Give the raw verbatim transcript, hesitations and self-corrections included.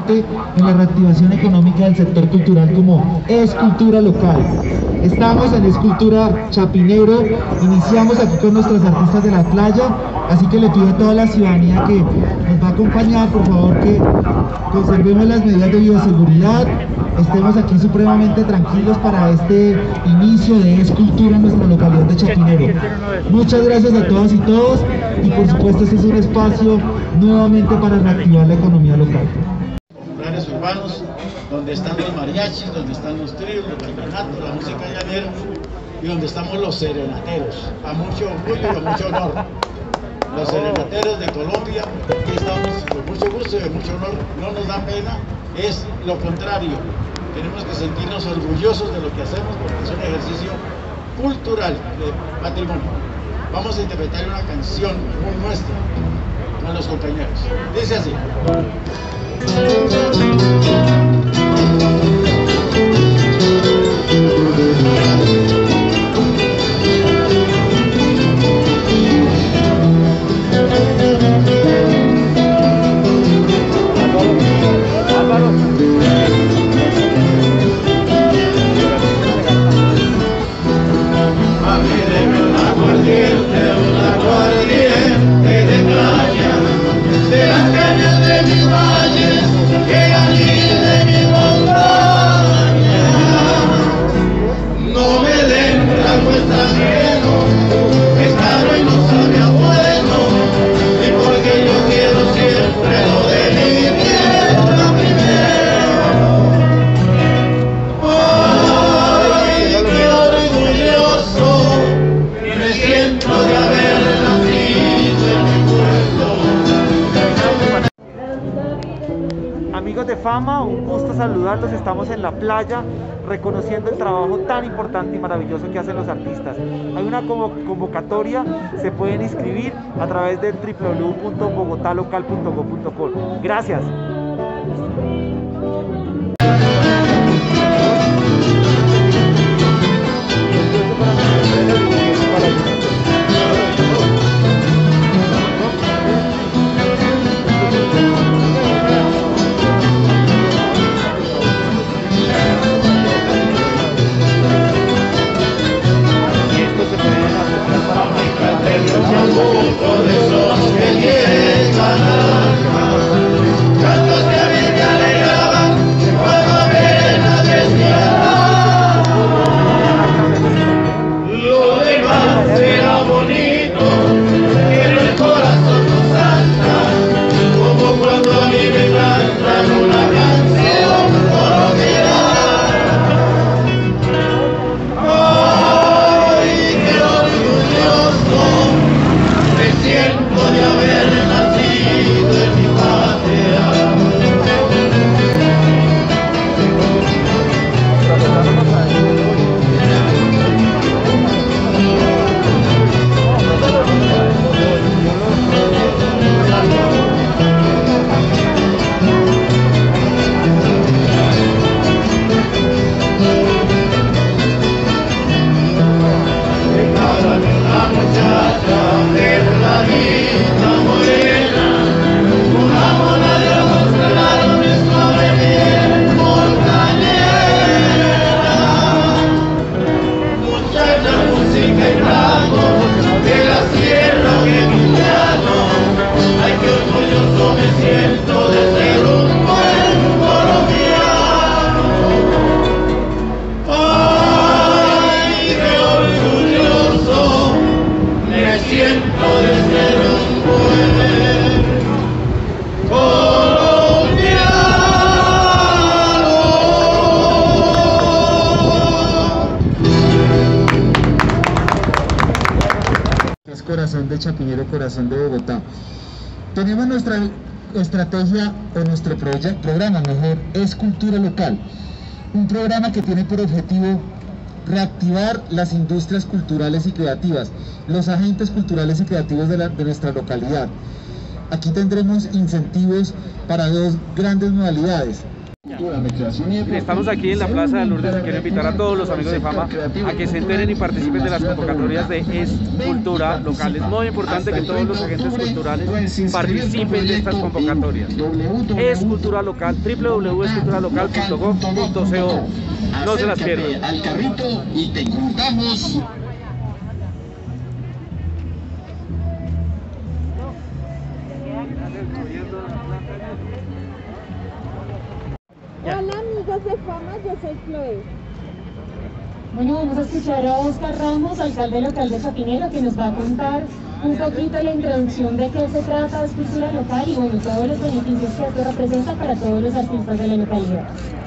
importante en la reactivación económica del sector cultural como Escultura Local. Estamos en Escultura Chapinero, iniciamos aquí con nuestros artistas de la playa, así que le pido a toda la ciudadanía que nos va a acompañar, por favor, que conservemos las medidas de bioseguridad, estemos aquí supremamente tranquilos para este inicio de Escultura en nuestra localidad de Chapinero. Muchas gracias a todas y todos, y por supuesto este es un espacio nuevamente para reactivar la economía local. Planes urbanos, donde están los mariachis, donde están los tríos, los vallenatos, la música llanera, y donde estamos los serenateros, a mucho orgullo y a mucho honor. Los serenateros de Colombia, aquí estamos con mucho gusto y de mucho honor, no nos da pena, es lo contrario. Tenemos que sentirnos orgullosos de lo que hacemos porque es un ejercicio cultural, de patrimonio. Vamos a interpretar una canción muy nuestra con los compañeros. Dice así. Amigos de Fama, un gusto saludarlos. Estamos en la playa reconociendo el trabajo tan importante y maravilloso que hacen los artistas. Hay una convocatoria, se pueden inscribir a través del w w w punto bogotá local punto go punto co. Gracias. Corazón de Chapinero, corazón de Bogotá. Tenemos nuestra estrategia o nuestro programa, mejor, Escultura Local. Un programa que tiene por objetivo reactivar las industrias culturales y creativas, los agentes culturales y creativos de, la, de nuestra localidad. Aquí tendremos incentivos para dos grandes modalidades. Estamos aquí en la Plaza de Lourdes y quiero invitar a todos los amigos de Fama a que se enteren y participen de las convocatorias de Escultura Local. Es muy importante que todos los agentes culturales participen de estas convocatorias. Escultura Local, w w w punto escultura local punto gov punto co. No se las pierdan. Al carrito y te contamos. Hola amigos de Fama, yo soy Chloe. Bueno, vamos a escuchar a Oscar Ramos, alcalde local de Chapinero, que nos va a contar un poquito la introducción de qué se trata de Escultura Local y bueno, todos los beneficios que esto representa para todos los artistas de la localidad.